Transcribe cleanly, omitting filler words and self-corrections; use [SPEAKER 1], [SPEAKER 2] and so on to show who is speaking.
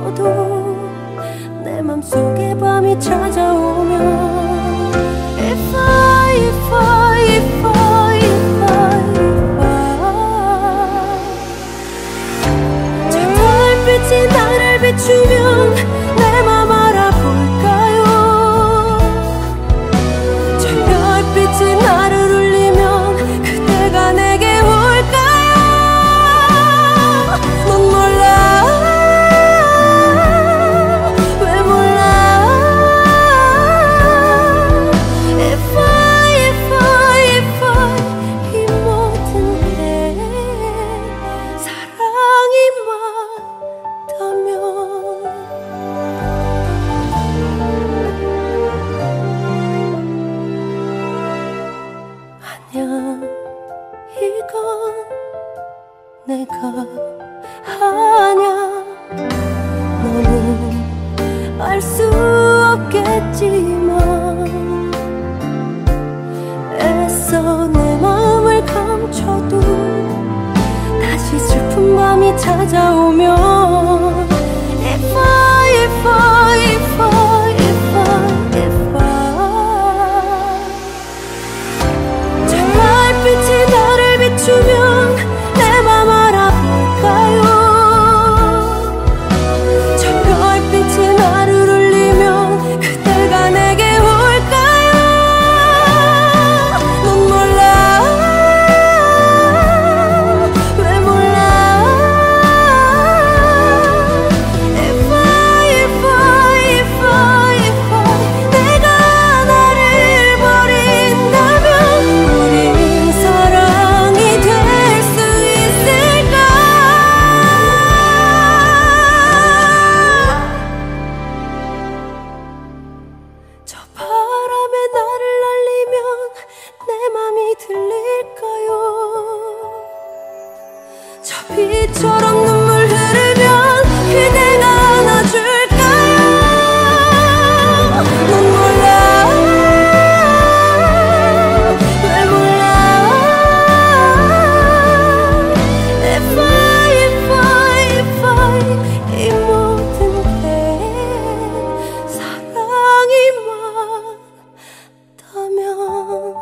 [SPEAKER 1] 너도 내 맘속에 밤이 찾아오면 저 달빛이 나를 비추면 내 맘 알아볼까요? 저 별빛이 나를 울리면 그대가 내게 올까요? 넌 몰라, 왜 몰라? If I 이 모든 게 사랑이 맞다면 아니야, 이건 내가 아냐. 너는 알 수 없겠지만 애써 내 마음을 감춰도 다시 슬픈 밤이 찾아오면 저 달빛이 나를 비추면 내 맘 알아볼까요? 저 별빛이 나를 울리면 그대가 내게 올까요? 넌 몰라, 왜 몰라? If I 내가 나를 버린다면 우린 사랑이 될 수 있을까? 저 바람에 나를 날리면 내 맘이 들릴까요? 저 비처럼 눈물 흐르면 그대가 안아줄까요? 넌 몰라, 왜 몰라? If I 이 모든 게 사랑이 맞다면